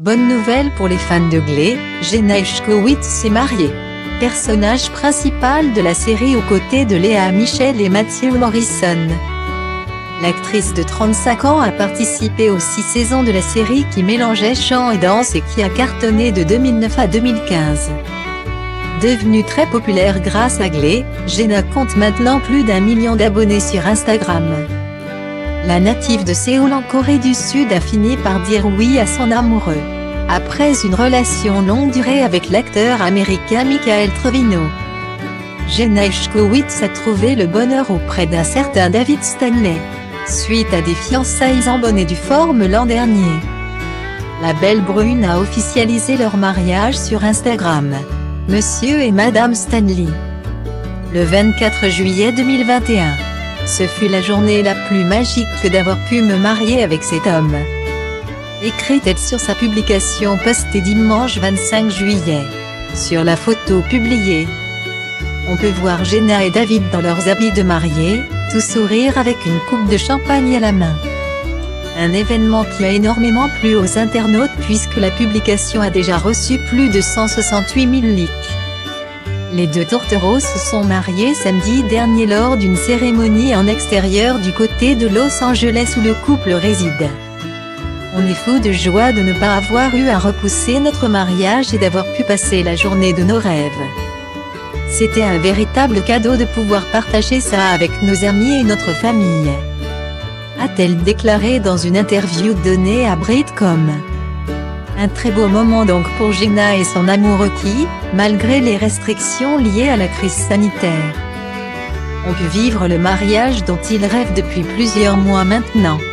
Bonne nouvelle pour les fans de Glee, Jenna Ushkowitz s'est mariée. Personnage principal de la série aux côtés de Léa Michel et Matthew Morrison. L'actrice de 35 ans a participé aux 6 saisons de la série qui mélangeait chant et danse et qui a cartonné de 2009 à 2015. Devenue très populaire grâce à Glee, Jenna compte maintenant plus d'1 million d'abonnés sur Instagram. La native de Séoul en Corée du Sud a fini par dire oui à son amoureux. Après une relation longue durée avec l'acteur américain Michael Trevino. Jenna Ushkowitz a trouvé le bonheur auprès d'un certain David Stanley, suite à des fiançailles en bonne et due forme l'an dernier. La belle brune a officialisé leur mariage sur Instagram. Monsieur et Madame Stanley. Le 24 juillet 2021. Ce fut la journée la plus magique que d'avoir pu me marier avec cet homme. Écrit-elle sur sa publication postée dimanche 25 juillet. Sur la photo publiée, on peut voir Jenna et David dans leurs habits de mariée, tout sourire avec une coupe de champagne à la main. Un événement qui a énormément plu aux internautes puisque la publication a déjà reçu plus de 168 000 likes. Les deux tourtereaux se sont mariés samedi dernier lors d'une cérémonie en extérieur du côté de Los Angeles où le couple réside. On est fou de joie de ne pas avoir eu à repousser notre mariage et d'avoir pu passer la journée de nos rêves. C'était un véritable cadeau de pouvoir partager ça avec nos amis et notre famille, a-t-elle déclaré dans une interview donnée à Brit.com. Un très beau moment donc pour Jenna et son amoureux qui, malgré les restrictions liées à la crise sanitaire, ont pu vivre le mariage dont ils rêvent depuis plusieurs mois maintenant.